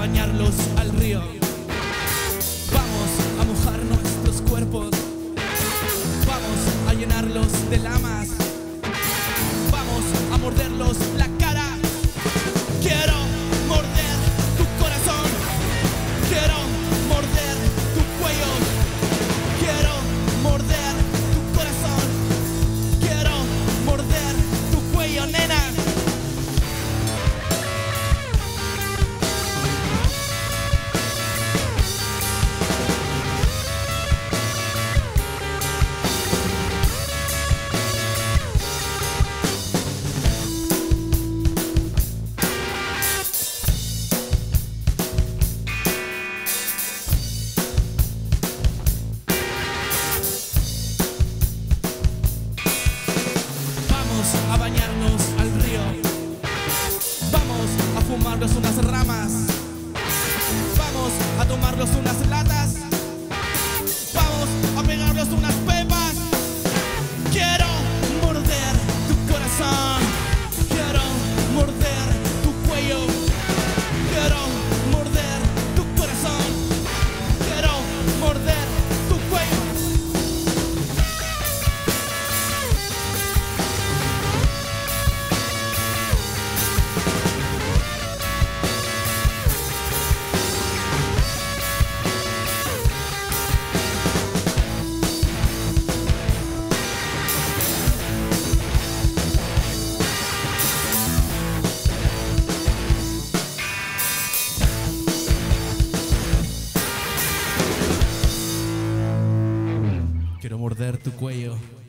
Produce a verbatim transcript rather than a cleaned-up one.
bañarlos al río. Vamos a mojar nuestros cuerpos. Vamos a llenarlos de lamas. Vamos a morderlos la cara. Quiero morder tu corazón. Quiero morder tu cuello. Quiero morder tu corazón. Quiero morder tu cuello, nena. A bañarnos al río. Vamos a fumarnos unas ramas. Vamos a tomarnos unas latas. Vamos a pegarnos unas pepas. Quiero morder tu corazón. Quiero morder tu cuello. Quiero morder tu corazón. Quiero morder tu cuello. Quiero morder tu cuello.